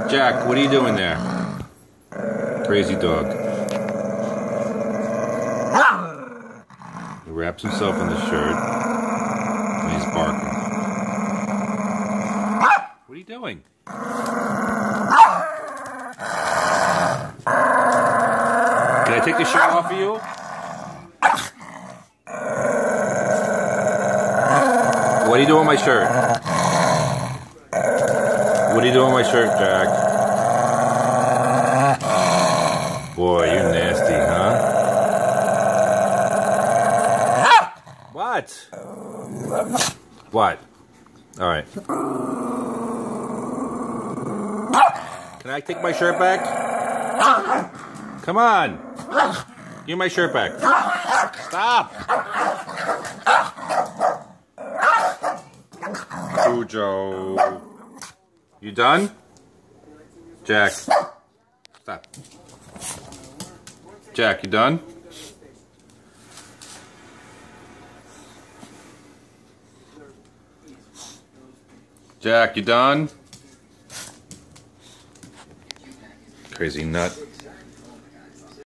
Jack, what are you doing there? Crazy dog. He wraps himself in the shirt and he's barking. What are you doing? Can I take the shirt off of you? What are you doing with my shirt? What are you doing with my shirt, Jack? Boy, you nasty, huh? What? What? Alright. Can I take my shirt back? Come on! Give me my shirt back. Stop! Cujo. You done? Jack. Stop. Jack, you done? Jack, you done? Crazy nut.